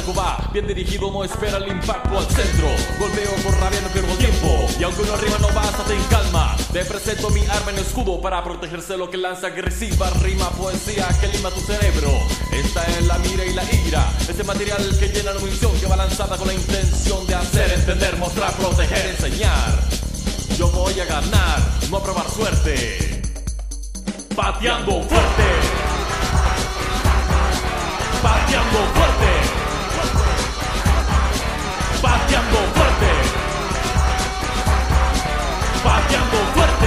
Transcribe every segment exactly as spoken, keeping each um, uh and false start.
blanco va, bien dirigido, no espera el impacto al centro. Golpeo con rabia, no pierdo tiempo, y aunque uno arriba no basta, ten calma. Te presento mi arma en escudo para protegerse lo que lanza agresiva. Rima, poesía que lima tu cerebro. Esta es la mira y la ira, ese material que llena la munición, que va lanzada con la intención de hacer entender, mostrar, proteger, enseñar. Yo voy a ganar, no a probar suerte. Pateando fuerte. Pateando fuerte. Pateando fuerte. Pateando fuerte.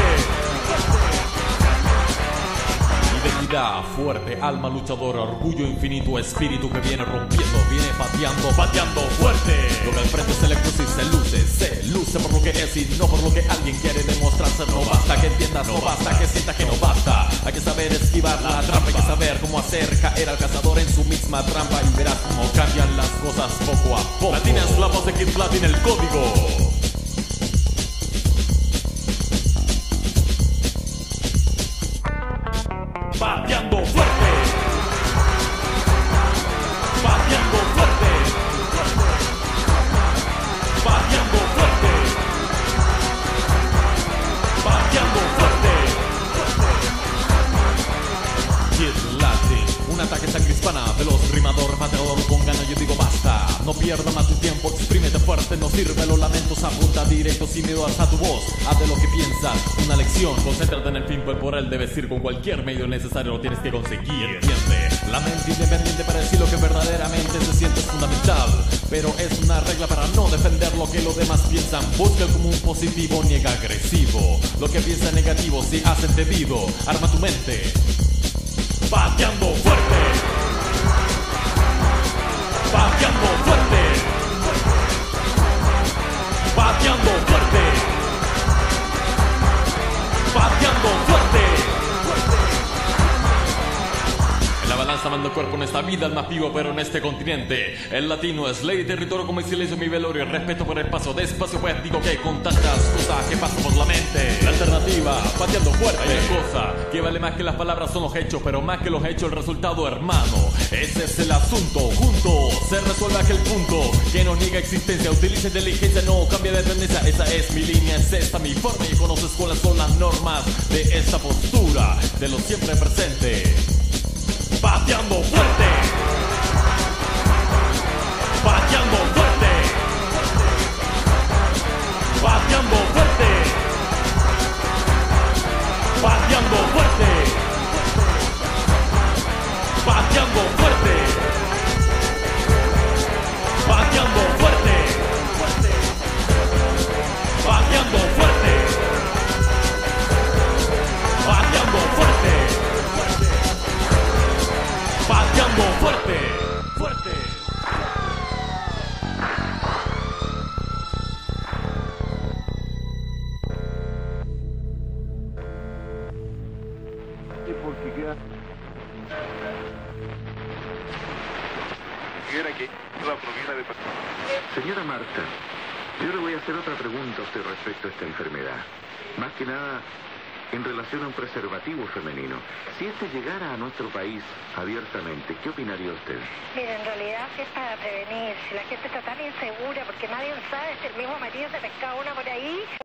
Identidad fuerte, alma luchadora, orgullo infinito, espíritu que viene rompiendo, viene pateando, pateando fuerte. Lo que al frente se le cruza y se luce, se luce por lo que es y no por lo que alguien quiere demostrarse. No basta que entiendas, no basta que sientas que no basta. Hay que saber esquivar la trampa, hay que saber cómo hacer caer al cazador en su misma trampa. Y verás cómo cambian las cosas poco a poco. Latina es la voz de Kid Platin, el código. Pateando fuerte. Pateando fuerte. Pateando fuerte. Pateando fuerte. Kid Latin, un ataque sangre hispana de los rimador, pateador con ganas. Yo digo basta, no pierda más tu tiempo, exprímete fuerte, no sirve los lamentos, apunta directo sin miedo hasta tu voz. Haz de lo que piensas una lección, concéntrate en el fin, pues por él debes ir con cualquier medio necesario, lo tienes que conseguir. Entiende, la mente independiente para decir lo que verdaderamente se siente es fundamental, pero es una regla para no defender lo que los demás piensan. Busca el común positivo, niega agresivo lo que piensa negativo, si has entendido, arma tu mente. Pateando fuerte. Pateando fuerte. Pateando fuerte. Pateando fuerte. En la balanza mando el cuerpo en esta vida, el más vivo pero en este continente. El latino es ley de territorio como el silencio mi velorio. Respeto por el paso de espacio, pues digo que con tantas cosas que pasan por la mente. La alternativa, pateando fuerte. Hay cosa que vale más que las palabras son los hechos, pero más que los hechos el resultado, hermano. Ese es el asunto, juntos se resuelve aquel punto que nos niega existencia. Utiliza inteligencia, no cambia de tendencia. Esa es mi línea, es esta mi forma. Y conoces cuáles son las normas de esta postura, de lo siempre presente. Pateando fuerte. Pateando fuerte. Pateando fuerte. Pateando fuerte. Pateando fuerte. Pateando fuerte. Pateando fuerte. Pateando fuerte. Pateando fuerte. Fuerte. Señora Marta, yo le voy a hacer otra pregunta a usted respecto a esta enfermedad. Más que nada en relación a un preservativo femenino. Si este llegara a nuestro país abiertamente, ¿qué opinaría usted? Mira, en realidad es para prevenir. Si la gente está tan insegura porque nadie sabe si el mismo marido se pesca una por ahí.